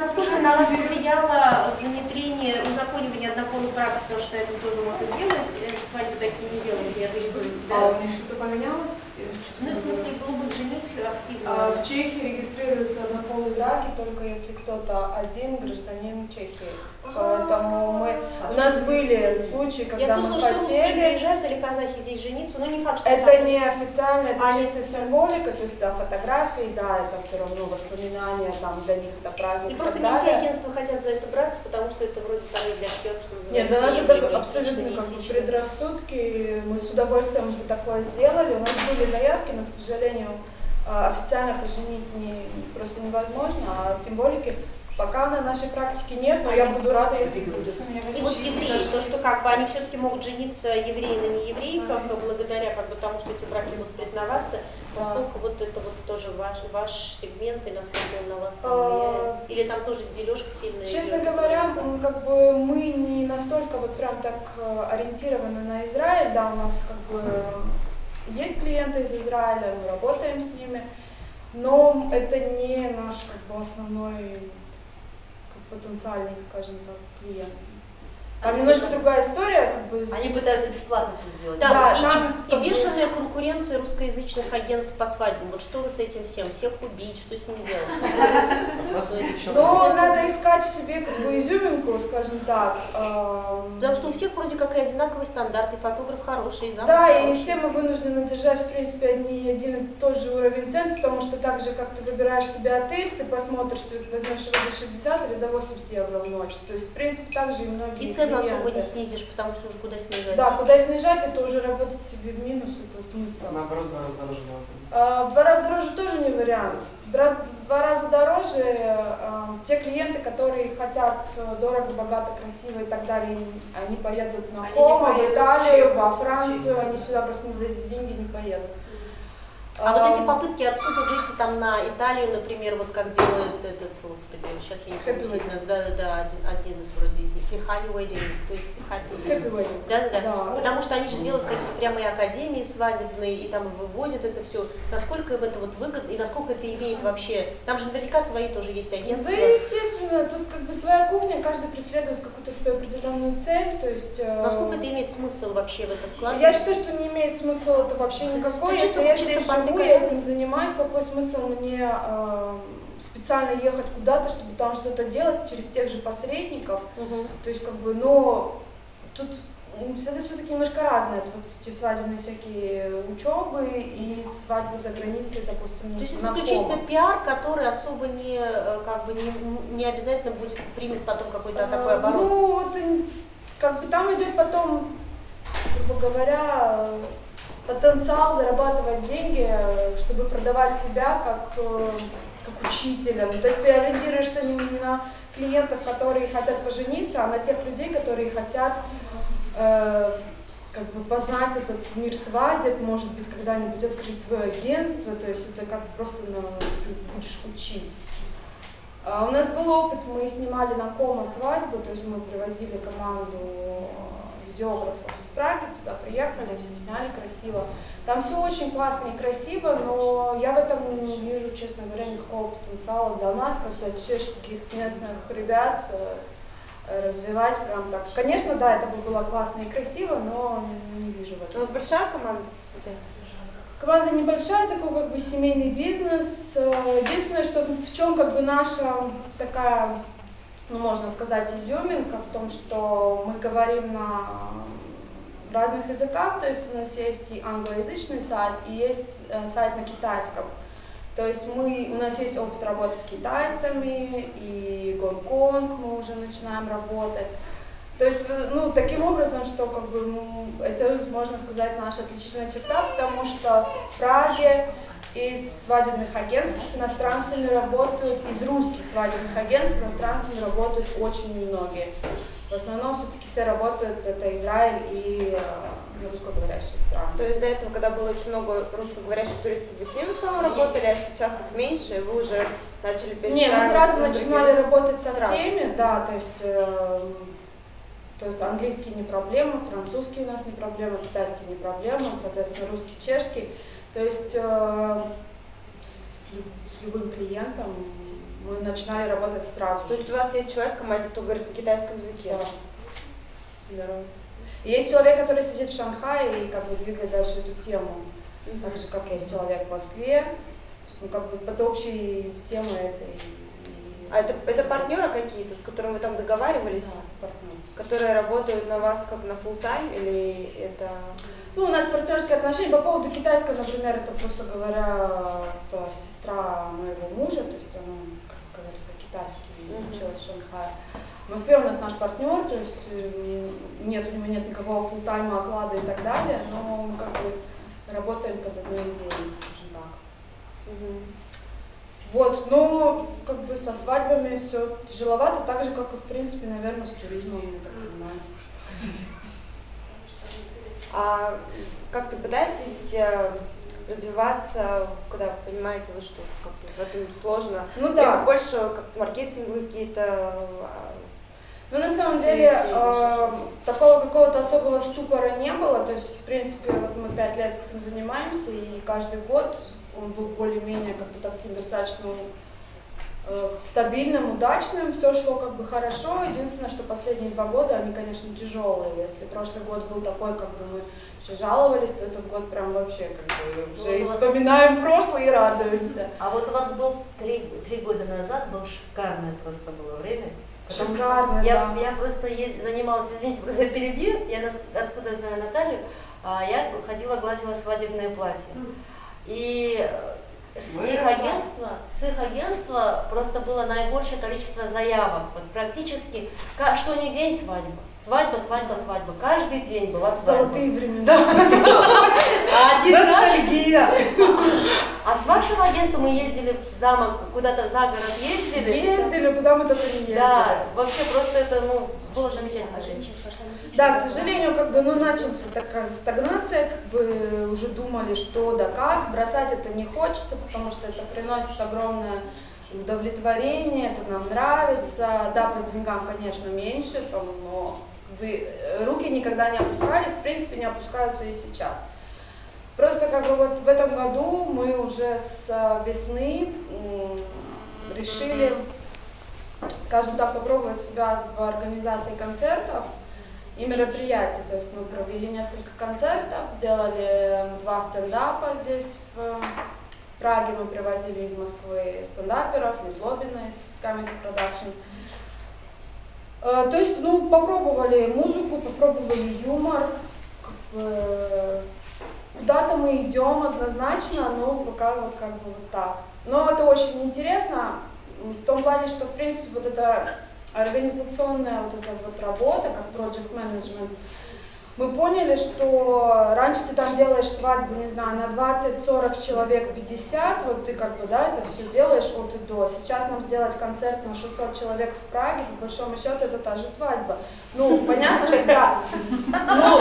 насколько на вас повлияло внедрение, узаконивание однополых браков, потому что это тоже можно делать, свадьбы такие не делаете, не организуете, да? А у меня что-то поменялось? Ну, в смысле, было бы женить активно. В Чехии регистрируются однополые браки только если кто-то один гражданин Чехии. Поэтому у нас были случаи, когда мы что русские хотели. приезжают или казахи здесь жениться, но не факт, что Это не официально, это чисто не... символика, то есть да, фотографии, да, это все равно воспоминания, там для них это праздник. И просто не все агентства хотят за это браться, потому что это вроде там для всех, что называется. Нет, за нас это абсолютно как бы предрассудки. Мы с удовольствием бы такое сделали. У нас были заявки, но, к сожалению, официально поженить просто невозможно, а символики пока на нашей практике нет, но я буду рада, если будет. И вот евреи, то, что как бы они все-таки могут жениться евреи на нееврейках, благодаря как бы тому, что эти браки будут признаваться, насколько вот это вот тоже ваш сегмент и насколько он на вас там влияет? Или там тоже дележка сильная? Честно говоря, как бы мы не настолько вот прям так ориентированы на Израиль, да, у нас как бы есть клиенты из Израиля, мы работаем с ними, но это не наш как бы основной потенциальный, скажем так, клиент. Там немножко другая история, как бы. Они пытаются бесплатно все сделать. Да, и бешеная конкуренция русскоязычных агентств по свадьбам. Вот что вы с этим всем? Всех убить, что с ним делать? Но надо искать в себе как бы изюминку, скажем так. Потому что у всех вроде как и одинаковые стандарты, фотограф хороший, замок да, хороший. и все мы вынуждены держать, в принципе, один и тот же уровень цен, потому что так же, как ты выбираешь себе отель, ты посмотришь, ты возьмешь его за 60 или за 80 евро в ночь. То есть, в принципе, так же и многие. И цену особо не снизишь, потому что уже куда снижать. Да, куда снижать, это уже работать себе в минус, это смысл. Наоборот, 2 раза дороже. В 2 раза дороже тоже не вариант. В 2 раза дороже те клиенты, которые хотят дорого, богато, красиво и так далее, они поедут на Комо, в Италию, во Францию, они сюда просто за эти деньги не поедут. А вот эти попытки отсюда выйти там на Италию, например, вот как делает этот, господи, сейчас я не помню, да, один из вроде из них, Happy Wedding, Happy Wedding. Да. Потому что они же делают какие-то прямые академии свадебные, и там вывозят это все. Насколько им это вот выгодно, и насколько это имеет вообще, там же наверняка свои тоже есть агентства. Да, естественно, тут как бы своя кухня, каждый преследует какую-то свою определенную цель, то есть... Насколько это имеет смысл вообще в это вкладывать? Я считаю, что не имеет смысла это вообще никакой, если я здесь живу, я этим занимаюсь, какой смысл мне специально ехать куда-то, чтобы там что-то делать через тех же посредников, то есть как бы, но тут это все-таки немножко разное, это вот эти свадебные всякие учебы и свадьбы за границей, допустим, то есть это исключительно пиар, который особо не, как бы не обязательно будет примет потом какой-то такой оборот? Ну, вот, как бы там идет потом, грубо говоря, потенциал зарабатывать деньги, чтобы продавать себя как учителя. То есть ты ориентируешься не на клиентов, которые хотят пожениться, а на тех людей, которые хотят как бы познать этот мир свадеб, может быть, когда-нибудь открыть свое агентство, то есть это как просто ты будешь учить. У нас был опыт, мы снимали на Комо свадьбу, то есть мы привозили команду видеографов из Праги, туда приехали, все сняли красиво. Там все очень классно и красиво, но я в этом не вижу, честно говоря, никакого потенциала для нас, как для чешских местных ребят, развивать прям так. Конечно, да, это бы было классно и красиво, но не вижу в этом. У вас большая команда? Команда небольшая, такой как бы семейный бизнес. Единственное, что в чем как бы наша такая, ну, можно сказать, изюминка в том, что мы говорим на разных языках, то есть у нас есть и англоязычный сайт, и есть сайт на китайском. То есть у нас есть опыт работы с китайцами, и Гонконг мы уже начинаем работать. То есть, ну, таким образом, что как бы, это, можно сказать, наша отличительная черта, потому что в Праге из свадебных агентств с иностранцами работают, из русских свадебных агентств с иностранцами работают очень немногие. В основном все-таки все работают, это Израиль и русскоговорящие страны. То есть до этого, когда было очень много русскоговорящих туристов, вы с ними снова работали, а сейчас их меньше, и вы уже начали перестраиваться? Нет, мы сразу начинали работать со всеми, да, то есть английский не проблема, французский у нас не проблема, китайский не проблема, соответственно, русский, чешский. То есть с любым клиентом мы начинали работать сразу То же. есть у вас есть человек в команде, кто говорит на китайском языке? Да. Здорово. Есть человек, который сидит в Шанхае и как бы двигает дальше эту тему. Так же, как есть человек в Москве. Ну, как бы под общей темой этой. А это партнеры какие-то, с которыми вы там договаривались? Да, партнер. Которые работают на вас как на full time или это... Ну, у нас партнерские отношения. По поводу китайского, например, это, просто говоря, это сестра моего мужа, то есть она, как говорит, по-китайски училась в Шанхае. В Москве у нас наш партнер, то есть у него нет никакого фулл-тайма, оклада и так далее, но мы как бы работаем под одной идеей, скажем так. Вот, но как бы со свадьбами все тяжеловато, так же, как и, в принципе, наверное, с туризмом, я так понимаю. А как-то пытаетесь развиваться, когда понимаете, вот что как-то в этом сложно? Ну да. Или больше как маркетинговые какие-то... Ну, на самом деле, такого какого-то особого ступора не было, то есть, в принципе, вот мы 5 лет этим занимаемся, и каждый год он был более-менее как бы таким достаточно стабильным, удачным, все шло как бы хорошо. Единственное, что последние 2 года, они, конечно, тяжелые. Если прошлый год был такой, как бы мы еще жаловались, то этот год прям вообще как бы уже Вот вспоминаем прошлое и радуемся. А вот у вас был 3 года назад, было шикарное просто было время. Шикарно, да. Я просто занималась, извините, просто я перебью, откуда я знаю Наталью, я ходила, гладила свадебное платье. И с их агентства просто было наибольшее количество заявок. Вот практически, что ни день свадьба. Свадьба, свадьба, свадьба. Каждый день была свадьба. Золотые времена. Ностальгия. А с вашим агентством мы ездили в замок, куда-то за город ездили. Ездили, куда мы только не ездили. Да, вообще просто это, было замечательно. Да, к сожалению, как бы, начался такая стагнация, как бы уже думали, что да как, бросать это не хочется, потому что это приносит огромное удовлетворение, это нам нравится, да, по деньгам, конечно, меньше, там, но как бы, руки никогда не опускались, в принципе, не опускаются и сейчас. Просто как бы вот в этом году мы уже с весны решили, скажем так, попробовать себя в организации концертов и мероприятий. То есть мы провели несколько концертов, сделали 2 стендапа здесь в Праге, мы привозили из Москвы стендаперов, Незлобина из Comedy Production. То есть, попробовали музыку, попробовали юмор, куда-то мы идем однозначно, но пока вот как бы вот так. Но это очень интересно в том плане, что в принципе вот эта организационная вот эта вот работа, как project management, мы поняли, что раньше ты там делаешь свадьбу, не знаю, на 20-40 человек, 50, вот ты как бы, да, это все делаешь от и до. Сейчас нам сделать концерт на 600 человек в Праге, по большому счету, это та же свадьба. Ну, понятно, что да. Но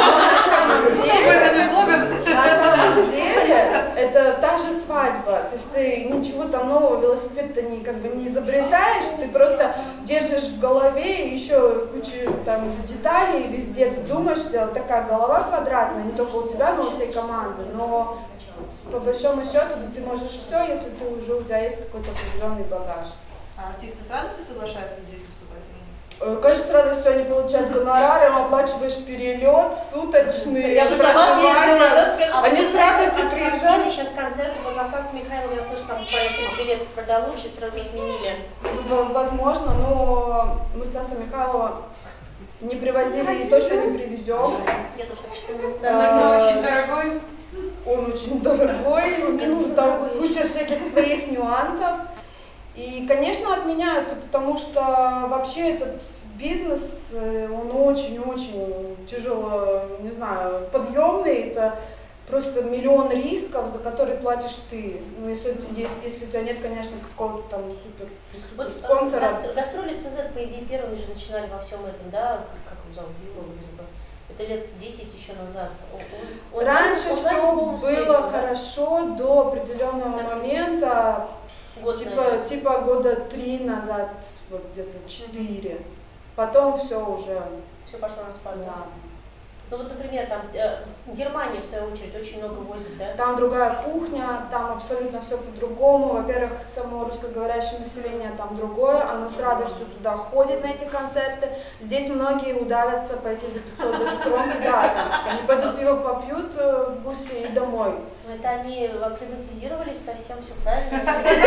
на самом деле, это та же свадьба. То есть ты ничего там нового, велосипед-то не изобретаешь, ты просто держишь в голове еще кучу там деталей везде, ты думаешь, что такая голова квадратная, не только у тебя, но у всей команды. Но по большому счету ты можешь все, если ты уже у тебя есть какой-то определенный багаж. А артисты с радостью соглашаются здесь выступать или нет? Конечно, с радостью они получают гонорары, им оплачиваешь перелет, суточный, Я бы сама ездила, они с радостью приезжали. Сейчас концерт, вот на Стаса Михайлова, я слышу, там 30 билетов продалось и сразу отменили. Возможно, но мы Стаса Михайлова не привозили и точно не привезем. Я тоже так считаю. Да, очень дорогой. Он очень дорогой, не нужно там куча всяких своих нюансов. И, конечно, отменяются, потому что вообще этот бизнес, он очень-очень тяжело, не знаю, подъемный. Это просто миллион рисков, за которые платишь ты. Ну, если у тебя нет, конечно, какого-то там супер спонсора. Гастроли ЦЗ, по идее, первыми же начинали во всем этом, да, как он зовут, это лет 10 еще назад. Раньше все было хорошо до определенного момента. Типа года 3 назад, вот где-то 4. Потом все уже. Все пошло на спад. Да. Ну вот, например, там Германия, в свою очередь, очень много возит, да? Там другая кухня, там абсолютно все по-другому. Во-первых, само русскоговорящее население там другое, оно с радостью туда ходит на эти концерты. Здесь многие удавятся пойти за 500 даже крон, да, там. Они пойдут пиво попьют в Гусе и домой. Но это они акклиматизировались совсем, все правильно.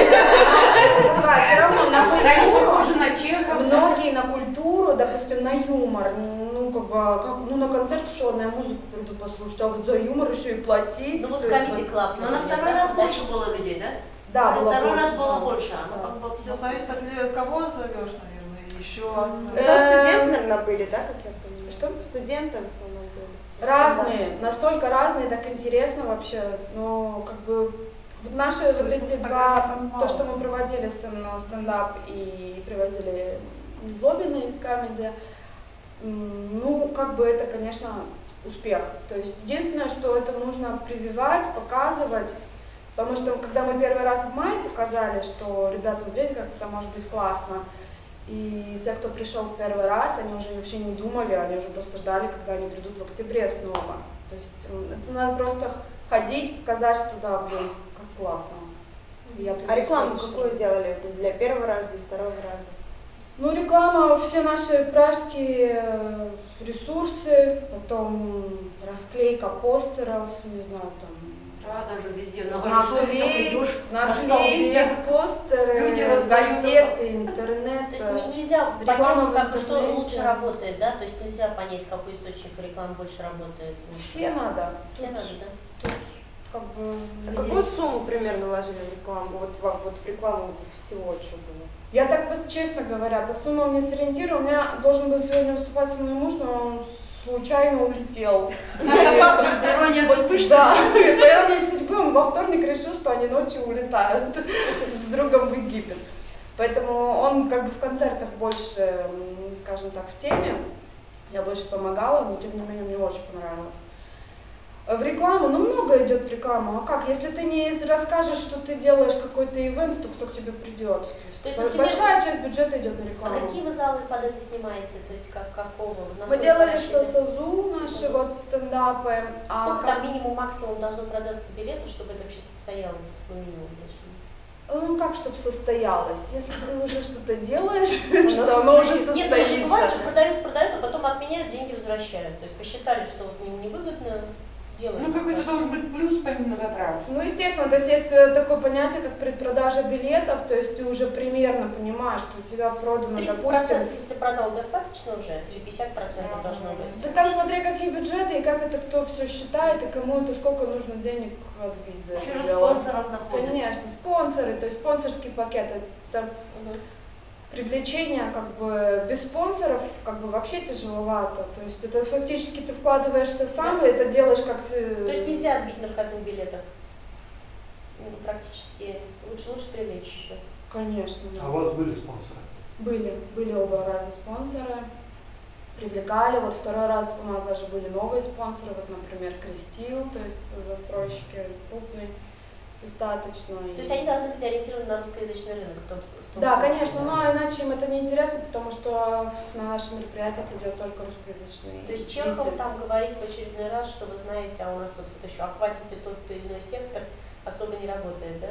Все равно на культуру, многие на культуру, допустим, на юмор, ну как бы, ну на концерт шел, на музыку приду послушать, а вот за юмор еще и платить. Ну вот Comedy Club. Но на второй раз больше было людей, да? Да, было второй больше. раз было больше, оно как бы все. Зависит от кого зовешь, наверное, еще от... Студенты, наверное, были, да, как я понимаю? Что? Студенты в основном были. Разные, настолько разные, так интересно вообще, но как бы наши вот эти два, то, что мы проводили стендап и привозили Незлобина из Comedy, ну, как бы это, конечно, успех. То есть единственное, что это нужно прививать, показывать, потому что когда мы первый раз в мае показали, что, ребят, смотрите, как это может быть классно, и те, кто пришел в первый раз, они уже вообще не думали, они уже просто ждали, когда они придут в октябре снова. То есть это надо просто ходить, показать, что да, блин, как классно. А рекламу какую делали? Для первого раза, для второго раза? Ну, реклама, все наши пражские ресурсы, потом расклейка постеров, не знаю, там. Да, даже везде, на наклейки, постеры, газеты, интернет. То есть нельзя реклама понять, как, в что интернете. лучше работает, да? То есть нельзя понять, какой источник рекламы больше работает. Все надо. Все Тут- надо, да? Тут как бы... А какую сумму примерно вложили в рекламу? Вот в рекламу всего, что было? Я так, честно говоря, по суммам не сориентировала. У меня должен был сегодня выступать со мной муж, но он случайно улетел. Ирония судьбы, что ли? Да, это ирония судьбы. Он во вторник решил, что они ночью улетают с другом в Египет. Поэтому он как бы в концертах больше, скажем так, в теме. Я больше помогала, но тем не менее мне очень понравилось. В рекламу, ну много идет в рекламу. А как? Если ты не расскажешь, что ты делаешь какой-то ивент, то кто к тебе придет? То есть, например, большая часть бюджета идет на А рекламу. какие вы залы под это снимаете? То есть какого? Мы Насколько делали в рассчитаны? СОСАЗУ наши вот стендапы. Сколько там минимум, максимум должно продаться билетов, чтобы это вообще состоялось? Ну, минимум даже. Ну как, чтобы состоялось? Если ты уже что-то делаешь, Оно что оно уже Нет, ну, же бывает, состоится. что продают, а потом отменяют, деньги возвращают. То есть посчитали, что вот невыгодно делать. Ну какой-то должен быть плюс помимо затрат. Ну, естественно, то есть есть такое понятие, как предпродажа билетов, то есть ты уже примерно понимаешь, что у тебя продано, 30%, допустим... если продал, достаточно уже? Или 50% должно быть? Да там смотря какие бюджеты и как это кто все считает, и кому это сколько нужно денег отбить за это Еще же дело. спонсоров находят. Конечно, спонсоры, то есть спонсорский пакет, это Мгм. привлечение как бы без спонсоров как бы вообще тяжеловато. То есть это фактически ты вкладываешься сам, и это делаешь как ты... То есть нельзя отбить на входных билетах? Ну, практически лучше привлечь еще. Конечно, да. А у вас были спонсоры? Были оба раза спонсоры, привлекали. Вот второй раз у нас даже были новые спонсоры, вот, например, Крестил, то есть застройщики крупные достаточно. То есть они должны быть ориентированы на русскоязычный рынок в том Да, случае, конечно, да? но иначе им это не интересно, потому что на наше мероприятие придет только русскоязычный То есть зритель. Чехову там говорить в очередной раз, что вы знаете, а у нас тут вот еще охватите тот или иной сектор, особо не работает, да?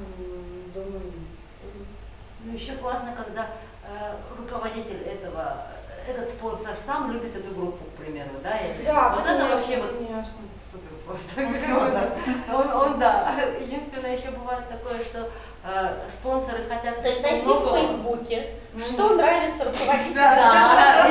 Думаю, нет. Мгм. Ну еще классно, когда руководитель этого, этот спонсор сам любит эту группу, к примеру, да? Или... Да, вот конечно, это вообще вот конечно. супер просто. Он всё даст. Он да. Единственное, еще бывает такое, что спонсоры хотят То есть найти в много. Фейсбуке, что нравится руководителю. Да,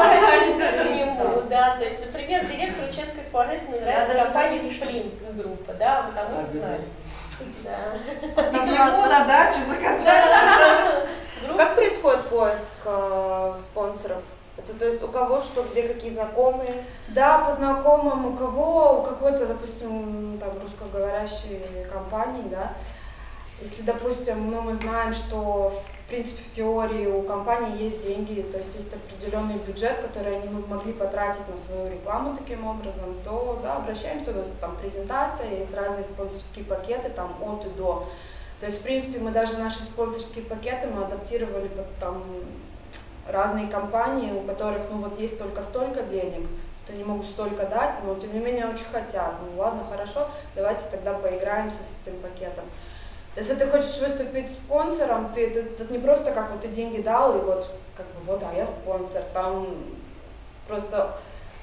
к нему, да. То есть, например, директору чешской исполнительной нравится даже компания так Сплин группа, да, вы там не знали. Да. Ему на дачу заказать. Как происходит поиск спонсоров? Это то есть у кого что, где какие знакомые? Да, по знакомым у кого, у какой-то, допустим, там русскоговорящей компании, да. Если, допустим, ну, мы знаем, что в принципе в теории у компании есть деньги, то есть есть определенный бюджет, который они могли потратить на свою рекламу таким образом, то да, обращаемся, у нас там презентация, есть разные спонсорские пакеты там от и до. То есть, в принципе, мы даже наши спонсорские пакеты мы адаптировали под там разные компании, у которых ну вот есть только столько денег, что они могут столько дать, но тем не менее очень хотят. Ну ладно, хорошо, давайте тогда поиграемся с этим пакетом. Если ты хочешь выступить спонсором, это не просто как вот ты деньги дал, и вот как бы вот, а я спонсор. Там просто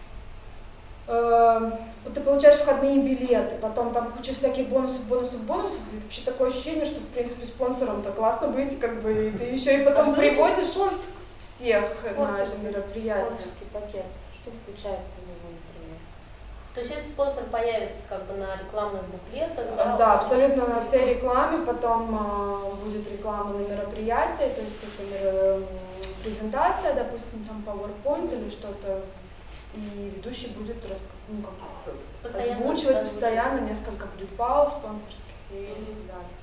ты получаешь входные билеты, потом там куча всяких бонусов. И вообще такое ощущение, что в принципе спонсором-то классно быть, как бы, и ты еще и потом привозишь всех на это мероприятие. Спонсорский пакет. Что включается в него, например? То есть этот спонсор появится как бы на рекламных буклетах, Да, да? абсолютно на всей рекламе, потом будет реклама на мероприятии, то есть это презентация, допустим, там PowerPoint или что-то, и ведущий будет озвучивать постоянно, несколько будет пауз спонсорских и так далее.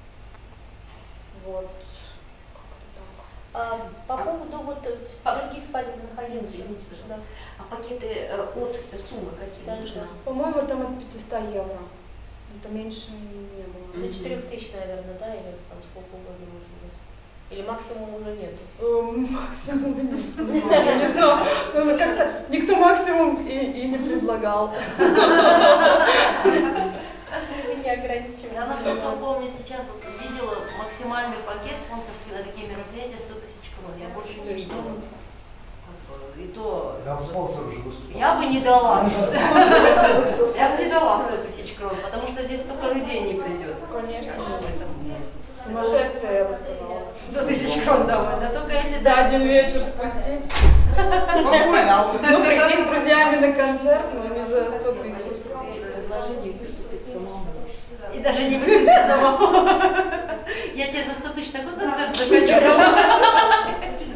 Вот, как-то так. По поводу вот других свадебных агентств. Извините, пожалуйста. А пакеты от суммы какие нужны? По-моему, там от 500 евро. Это меньше не было. До 4000, наверное, да? Или там сколько угодно может быть? Или максимум уже нету? Максимум нет. Я не знаю. Как-то никто максимум и не предлагал. Вы не ограничиваете. Я, насколько помню, сейчас вот видела максимальный пакет спонсорский на такие мероприятия 100 000 крон. Я больше не видела. И то... Там спонсор уже выступал. Я бы не дала. Я бы не дала 100 000 крон, потому что здесь столько людей не придет. Конечно. Сумасшествие, я бы сказала. 100 000 крон давать, а только если... За один вечер спустить. Ну, прийти с друзьями на концерт, но не за 100 000. Предложение выступить самому. И даже не выступить самому. Я тебе за 100 000 такой концерт захочу.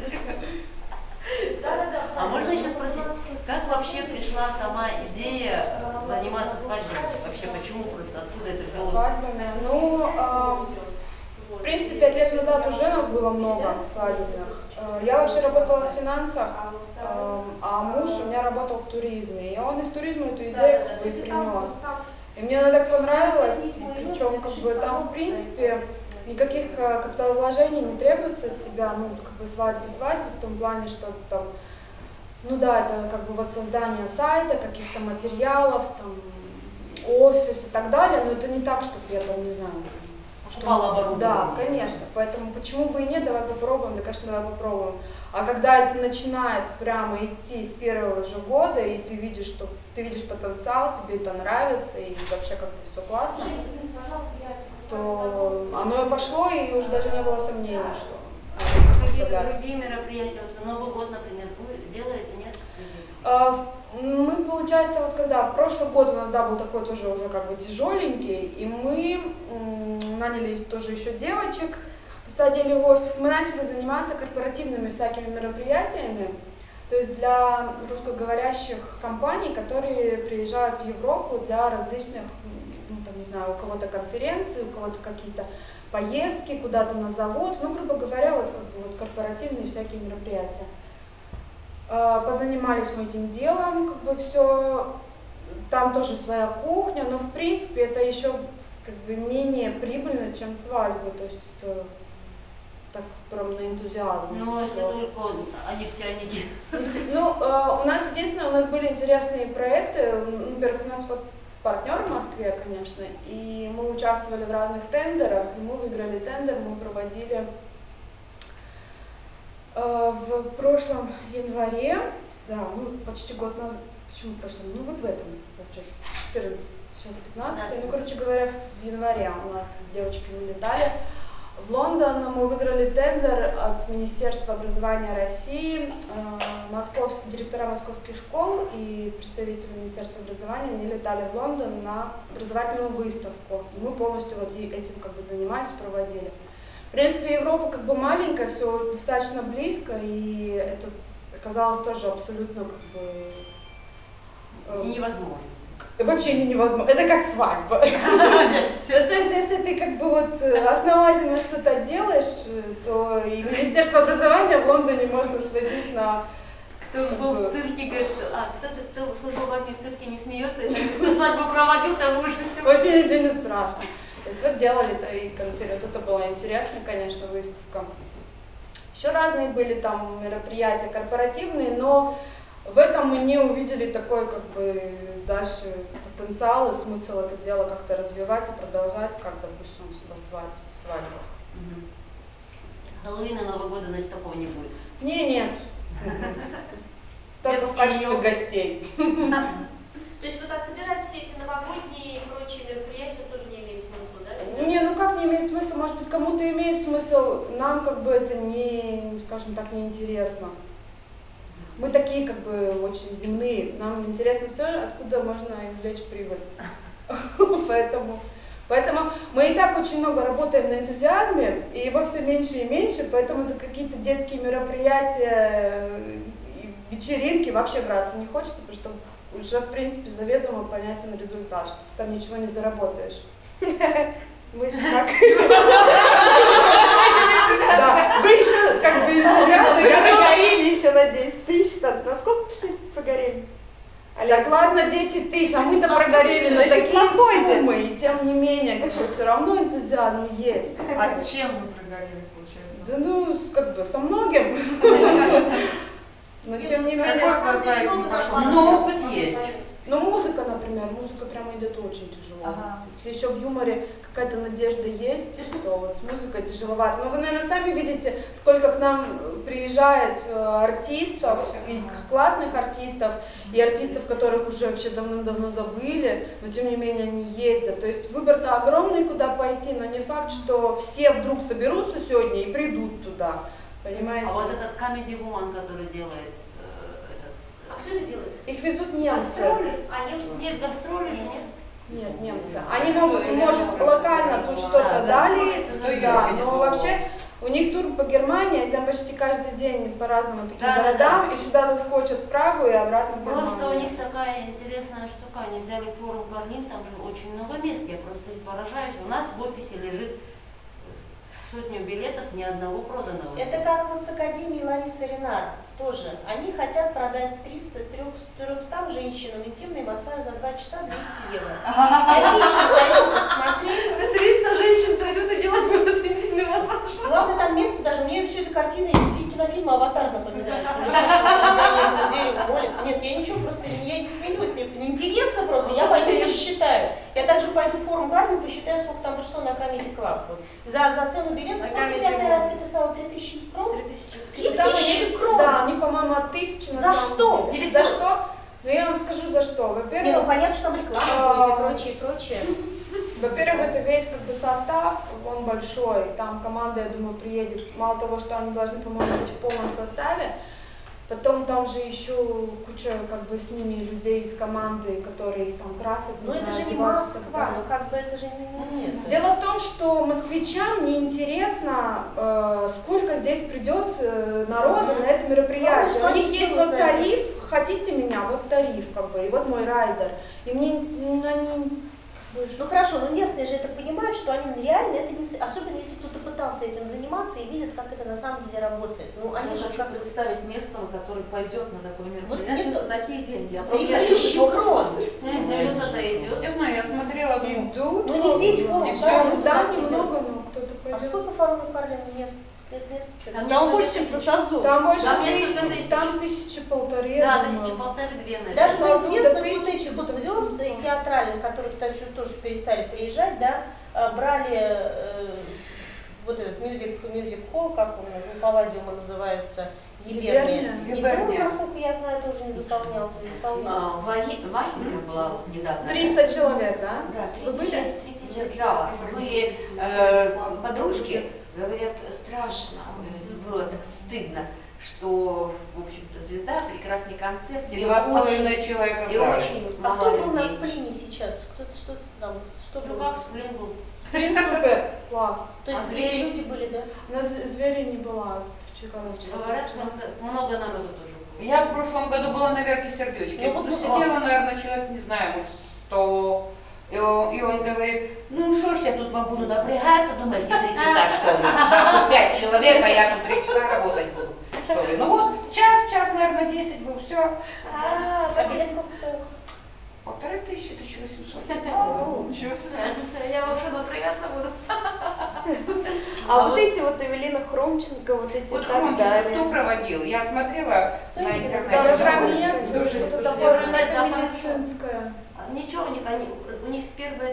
А можно еще спросить, как вообще пришла сама идея заниматься свадьбами? Вообще, почему просто, откуда это взялось? Свадьбами? Ну, в принципе, 5 лет назад уже нас было много свадебных. Я вообще работала в финансах, а муж у меня работал в туризме. И он из туризма эту идею как бы и принес. И мне она так понравилась, причем как бы там, в принципе, никаких капиталовложений не требуется от тебя, ну, как бы свадьба в том плане, что там, ну да, это как бы вот создание сайта, каких-то материалов, там, офис и так далее, но это не так, чтобы я там, не знаю, что... Да, конечно, поэтому почему бы и нет, давай попробуем, да, конечно, давай попробуем. А когда это начинает прямо идти с первого же года, и ты видишь, что ты видишь потенциал, тебе это нравится, и вообще как бы все классно, то оно и пошло, и уже даже не было сомнений, что... Какие-то другие мероприятия, вот Новый год, например, вы делаете, нет? Мы, получается, вот когда прошлый год у нас, да, был такой тоже уже как бы тяжеленький, и мы наняли тоже еще девочек, посадили в офис, мы начали заниматься корпоративными всякими мероприятиями, то есть для русскоговорящих компаний, которые приезжают в Европу для различных, ну, там, не знаю, у кого-то конференции, у кого-то какие-то поездки куда-то на завод, ну, грубо говоря, вот как бы вот корпоративные всякие мероприятия. Позанимались мы этим делом, как бы все, там тоже своя кухня, но в принципе это еще как бы менее прибыльно, чем свадьба, то есть это так прям на энтузиазме. Ну, если только нефтяники. Ну, у нас единственное, у нас были интересные проекты, во-первых, у нас вот партнер в Москве, конечно, и мы участвовали в разных тендерах, и мы выиграли тендер, мы проводили в прошлом январе, да, ну почти год назад, почему в прошлом, ну вот в этом, получается, 14, сейчас 15, ну короче говоря, в январе у нас с девочками летали в Лондон, мы выиграли тендер от Министерства образования России, директора московских школ и представители Министерства образования, они летали в Лондон на образовательную выставку, и мы полностью вот этим как бы занимались, проводили. В принципе, Европа как бы маленькая, все достаточно близко, и это оказалось тоже абсолютно как бы... Невозможно. Вообще невозможно. Это как свадьба. То есть, если ты как бы вот основательно что-то делаешь, то и Министерство образования в Лондоне можно свозить на... Кто был в цирке, говорит, кто слышал вами в цирке не смеется, кто свадьбу проводил, там уже все. Очень страшно. То есть вот делали-то и конференцию, это было интересно, конечно, выставка. Еще разные были там мероприятия корпоративные, но В этом мы не увидели такой как бы дальше потенциал и смысл это дело как-то развивать и продолжать, как, допустим, в свадьбах. Хэллоуин и Нового года, значит, такого не будет. Нет. Только в качестве гостей. То есть вот собирать все эти новогодние и прочие мероприятия тоже не имеет смысла, да? Не, ну как не имеет смысла? Может быть, кому-то имеет смысл, нам как бы это не, скажем так, не интересно. Мы такие как бы очень земные, нам интересно все, откуда можно извлечь прибыль. Поэтому мы и так очень много работаем на энтузиазме, и его все меньше и меньше, поэтому за какие-то детские мероприятия, вечеринки вообще браться не хочется, потому что уже, в принципе, заведомо понятен результат, что ты там ничего не заработаешь. Мы же так. Да, вы еще как бы энтузиасты, Вы прогорели еще на 10 тысяч. На сколько пошли погорели? Так ладно, 10 тысяч, а мы-то прогорели на такие суммы, и тем не менее, как бы все равно энтузиазм есть. А с чем вы прогорели, получается? Да ну, как бы со многим. Но тем не менее. Но опыт есть. Но музыка, например, музыка прямо идет очень тяжело. Ага. Если еще в юморе какая-то надежда есть, то вот с музыкой тяжеловато. Но вы, наверное, сами видите, сколько к нам приезжает артистов, и классных артистов, и артистов, которых уже вообще давным-давно забыли, но тем не менее они ездят. То есть выбор-то огромный, куда пойти, но не факт, что все вдруг соберутся сегодня и придут туда. Понимаете? А вот этот Comedy Woman, который делает А кто это делает? Их везут немцы. Гастроли? А немцы? Нет, гастроли же нет. Нет, немцы. Они могут, может, локально тут что-то дали, да, но вообще у них тур по Германии, там почти каждый день по разным таким городам, и сюда заскочат в Прагу и обратно в Германию. Просто у них такая интересная штука, они взяли форум Берлин, там же очень много мест, я просто поражаюсь. У нас в офисе лежит сотню билетов, ни одного проданного. Это как вот с Академией Ларисы Ренар тоже. Они хотят продать 300 женщинам интимный массаж за 2 часа 200 евро. Я лично пойду посмотреть. За 300 женщин пойдут и делать будут интимный массаж. Главное, там место даже, мне все это картина из кинофильма «Аватар» напоминает. Дерево молится. Нет, я ничего, просто я не смеюсь, мне интересно просто, я пойду посчитаю. Я также пойду в форум Гарми, посчитаю, сколько там пришло на Comedy Club. За цену билета, сколько ты писала, 3000 крон? 3000 крон? Да, они, по-моему, от 1000 на За самом что? деле. За что? Ну я вам скажу за что. Во-первых, Не, ну понятно, что там реклама и прочее. Во-первых, это весь как бы состав, он большой, там команда, я думаю, приедет. Мало того, что они должны, по-моему, быть в полном составе, потом там же еще куча как бы с ними людей из команды, которые их там красят. Но это же не Москва, ну как бы это же нет. Дело в том, что москвичам неинтересно, сколько здесь придет народу на это мероприятие. Ну, у них есть вот тариф, хотите меня, вот тариф как бы, и вот мой райдер. И мне они... Ну хорошо, но местные же это понимают, что они реально это не... Особенно если кто-то пытался этим заниматься и видит, как это на самом деле работает. Ну они же хочу представить местного, который пойдет на такое мероприятие Вот за такие деньги. Я просто 3000 крон. Кто-то идет. Я знаю, я смотрела, Идут, ну не весь форум, и да, всё. да, немного, но кто-то А пойдет. сколько форум Карлин мест? Там Там больше, несколько чем тысяч. Сосазу. Там больше Там несколько 1000, тысяч. там 1500, Да, думаю. 1500-2, наверное. Даже Сосазу до известно, 1000, вот эти до вот 800. звезды театральные, которые кстати, тоже перестали приезжать, да, брали вот этот мюзик-холл, как он называется, Палладиума называется, Гиберния. И то, насколько я знаю, тоже не заполнялся. Ваенка была вот недавно. 300 человек, да? Да, Вы были? 30 зала. Были подружки, говорят, страшно, было так стыдно, что, в общем-то, звезда, прекрасный концерт. И 2,5 человека. И очень А мало кто был на людей. Сплине сейчас? Кто-то что-то там, что Ну было? как сплин был? Спринт супер, класс. То есть А звери? люди были, да? На звери не была в Чикаго. Говорят, концерт. Много народу тоже было. Я в прошлом году была на Верке Сердючке. Ну, вот Ну, сидела, наверное, человек, не знаю, может, 100. И он говорит, ну что ж я тут вам буду напрягаться, думаете, 3 часа что ли? Да, 5 человек, а я тут 3 часа работать буду. Что ли? Ну вот, час, наверное, 10 был, все. А билет сколько стоил? 1500, 1800. Ничего себе. Я вообще напрягаться буду. А вот эти вот Эвелина Хромченко, вот эти Вот и так Хромченко далее. кто проводил? Я смотрела на интернете. Программент, что-то такое, это какая-то хорошо. медицинская. Ничего, у них первый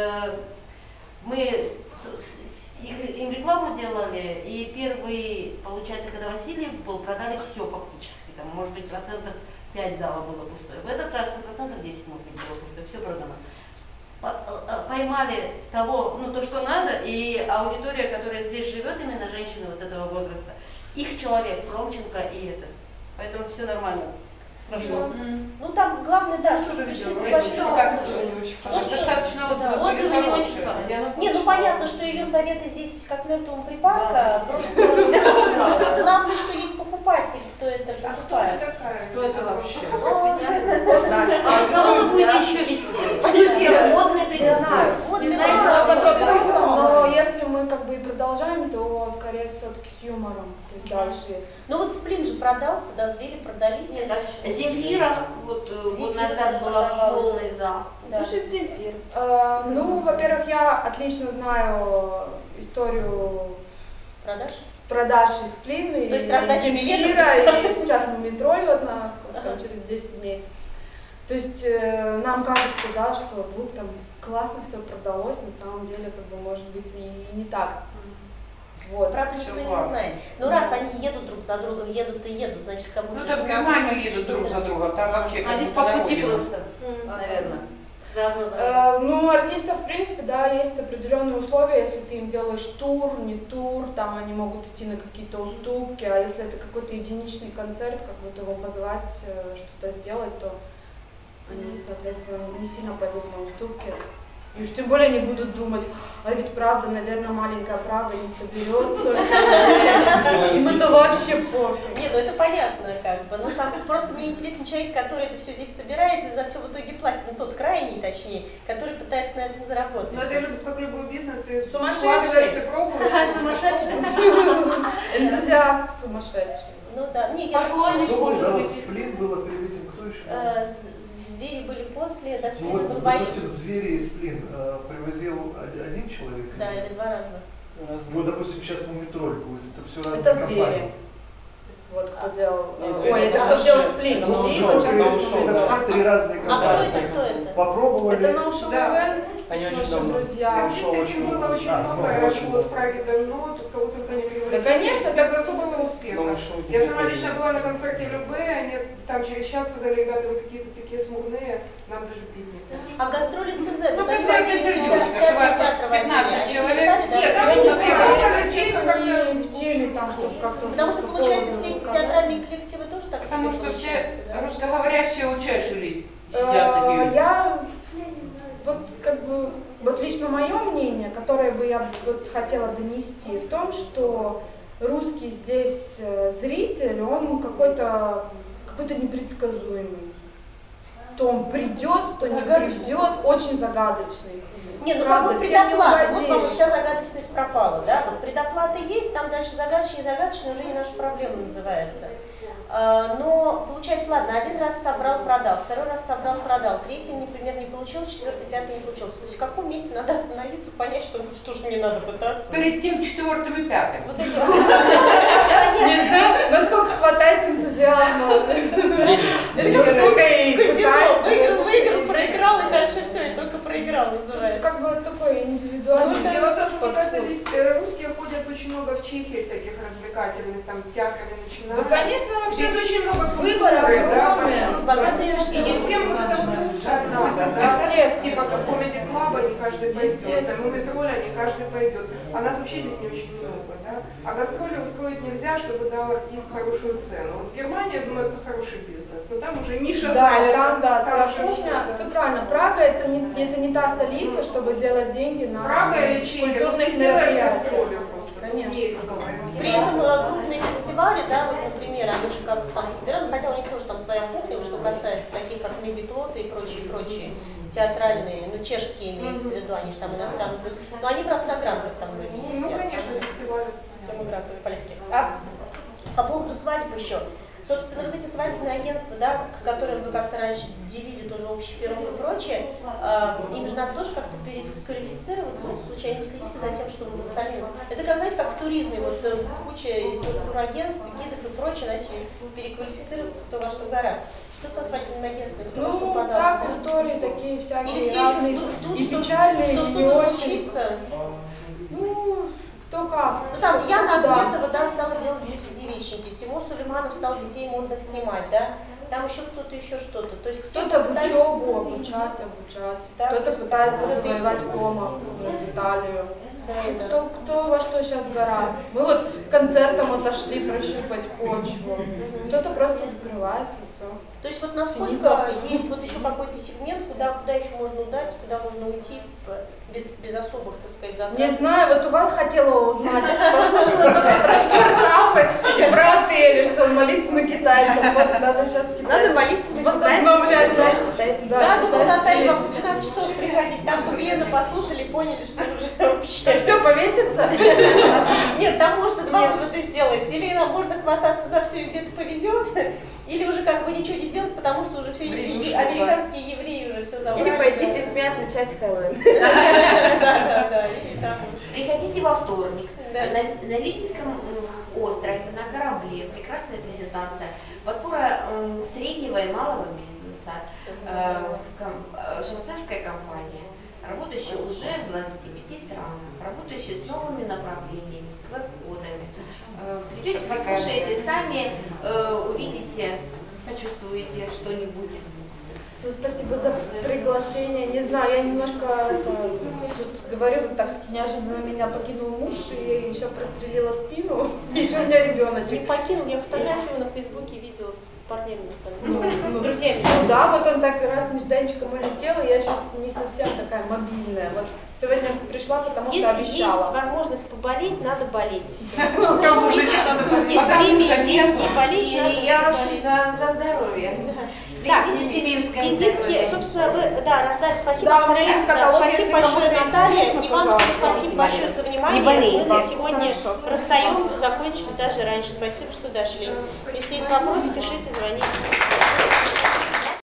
мы им рекламу делали, и первый, получается, когда Васильев был, продали все фактически, там, может быть, 5% зала было пустое. В этот раз 10% может быть было пустое, все продано. Поймали того, то, что надо, и аудитория, которая здесь живет, именно женщины вот этого возраста, их человек, Хромченко и это. Поэтому все нормально. Прошло. Ну там главное, да, что Тоже пришли видела, согласиться. достаточно Отзывы не очень хорошие. Не, ну понятно, что ее советы здесь как мертвому припарка, просто главное, что есть покупатель, кто это покупает. Кто это вообще? А кого вы будете еще вести? Модные признаю. Не знаю, что под вопросом, но если мы как бы и продолжаем, то скорее все-таки с юмором. То есть дальше если. Ну вот сплин же продался, да, звери продались. Земфира, вот год назад была полный зал. Да. Что Земфир? Ну, во-первых, я отлично знаю историю продаж и сплин, То есть и раздача Земфира, и сейчас Мумитроль вот на сколько там, через 10 дней. То есть нам кажется, да, что вдруг там классно все продалось, на самом деле, как бы, может быть, и не так. Вот. Правда, никто не знает. Ну раз они едут друг за другом, едут и едут, значит, кому-то... Ну там в Германию едут друг за другом, там вообще Они как по на пути родину. просто, наверное. Заодно. Ну, артистов, в принципе, да, есть определенные условия, если ты им делаешь тур, не тур, там они могут идти на какие-то уступки, а если это какой-то единичный концерт, как вот его позвать, что-то сделать, то они, соответственно, не сильно пойдут на уступки. И уж тем более не будут думать, а ведь правда, наверное, маленькая Прага не соберет столько. Им это вообще пофиг. Не, ну это понятно, как бы. Но сам просто мне интересен человек, который это все здесь собирает и за все в итоге платит. Ну тот крайний, точнее, который пытается на этом заработать. Но это как любой бизнес, ты Сумасшедший. вкладываешься, пробуешь. Энтузиаст сумасшедший. Ну да, не, я Сплин было перед этим, кто еще? звери были после, до Ну сплина был вот, бои. допустим, звери и сплин привозил один человек? Да, или два разных. Ну, допустим, сейчас Мумитроль будет, это все разные Это компании. звери. Вот кто делал. Извини, Ой, это это кто уши. делал сплин. Это Сплин, уши. вот сейчас Это мы уши. Это делаем. все три разные А компании. кто это? Попробовали. Это No Show Да. Events, Они очень наши давно. друзья. Там здесь таких было очень много, я живу в Праге давно, тут кого только не привозили. Да, конечно, без особого успеха. Но мы шоу не Я сама приходили. лично была на концерте Любе, они там через час сказали, ребята, вы какие-то такие смурные, нам даже пить не хочется. А гастроли ЦЗ, Ну, это когда это сердечко, животных 15 человек. Нет, там Я не было знаю, много если людей, честно, как-то не в теме там, чтобы как-то... Потому что, получается, все эти театральные коллективы тоже так Потому себе что все получается, да? русскоговорящие учащились. Сидят такие. Я вот как бы, вот лично мое мнение, которое бы я вот хотела донести, в том, что русский здесь зритель, он какой-то непредсказуемый. То он придет, то не придет, очень загадочный. Не, ну Правда, как бы всем не предоплата, вот вам угодишь. вся загадочность пропала, да? Вот предоплата есть, там дальше загадочный уже не наша проблема называется. Но получается, ладно, один раз собрал, продал, второй раз собрал, продал, третий, например, не получилось, четвертый, пятый не получилось. То есть в каком месте надо остановиться, понять, что же мне надо пытаться? Перед тем четвертым и пятым. Вот эти Не знаю, насколько хватает энтузиазма. казино, выиграл, проиграл, и дальше все, и только проиграл Тут называется. как бы такой индивидуальный. Дело в том, что, мне кажется, подход. здесь русские ходят очень много в Чехии всяких развлекательных, там, театрами начинают. Да, конечно, вообще Здесь очень много выбора культуры, да, огромный. большой. Богатые И не всем вот это вот русское надо, да. Естественно. Типа как Comedy Club, не каждый пойдет, Естественно. там Мумитроля не каждый пойдет. А нас вообще здесь не очень много, да. А гастроли устроить нельзя, чтобы дал артист хорошую цену. Вот в Германии, я думаю, это хороший бизнес, но там уже ниша Да, занята, там, да, своя уже кухня, всё, все да. правильно. Прага это не та столица, чтобы делать деньги на Прага или Чехия, культурных ты сделаешь мероприятиях. гастроли просто. Конечно. Не исковая. При этом крупные фестивали, да, вот, например, они же как-то там собирают, хотя у них тоже там своя кухня, что касается таких, как Мизиплоты и прочие театральные, ну, чешские имеются в виду, они же там иностранные, но они, правда, на грантах там многие Ну, сидят. конечно, фестиваль. Система грантов полезных. А по поводу свадьбы еще. Собственно, вот эти свадебные агентства, да, с которыми вы как-то раньше делили тоже общий пирог и прочее, им же надо тоже как-то переквалифицироваться, случайно не следите за тем, что вы за остальным. Это как, знаете, как в туризме, вот куча турагентств, гидов и прочее начали переквалифицироваться, кто во что гораздо. Что со свадебными агентствами? Кто что подался? Так, истории такие всякие Или все разные, ждут, и печальные, что и не что-то очень. случится? Ну, кто как. Ну там Яна да. Ахметова, да, стала делать бьюти-девичники, Тимур Сулейманов стал детей модных снимать, да, там еще кто-то еще что-то. То есть Кто-то в учебу обучать, да, кто-то пытается завоевать Кома, Италию. Да, Кто во что сейчас гораздо. Мы вот концертом отошли прощупать почву. Кто-то просто закрывается и все. То есть вот насколько есть вот еще какой-то сегмент, куда еще можно ударить, куда можно уйти без особых, так сказать, затрат? Не знаю, вот у вас хотела узнать. Послушала только про стартапы и про отели, что молиться на китайцев. Вот надо сейчас китайцев. Надо молиться на возобновлять. Надо было на тайм в 12 часов приходить, там бы Лена послушали, поняли, что уже вообще... Все повесится? Нет, там можно два вывода сделать. Или нам можно хвататься за все и где-то повезет, или уже как бы ничего не делать, потому что уже все евреи, американские евреи уже все забрали. Или пойти с детьми отмечать Хэллоуин. Да. Приходите во вторник. Да. На Ливнинском острове, на корабле, прекрасная презентация, подбора среднего и малого бизнеса, швейцарская компания, работающая уже в 25 странах, работающая с новыми направлениями, с QR-кодами. Придете, послушаете, сами увидите, почувствуете что-нибудь. Ну, спасибо за приглашение. Не знаю, я немножко тут говорю, вот так неожиданно меня покинул муж, и еще прострелила спину, еще у меня Не ребеночек. покинул, я фотографию на Фейсбуке видела с парнями, с друзьями. Да, вот он так раз нежданчиком улетел, и я сейчас не совсем такая мобильная. Вот сегодня пришла, потому что обещала. Есть возможность поболеть, надо болеть. Кому же не надо болеть? Есть время и деньги, болеть надо. Я вообще за здоровье. Так, Сибирская визитки, собственно, вы, да, раздали, спасибо. Да, у меня есть каталог, если спасибо большое, кому-то Наталья, интересно, и вам всем пожалуйста. спасибо большое за внимание. Не болейте. Мы на сегодня расстаемся, закончили даже раньше. Спасибо, что дошли. Если есть вопросы, пишите, звоните.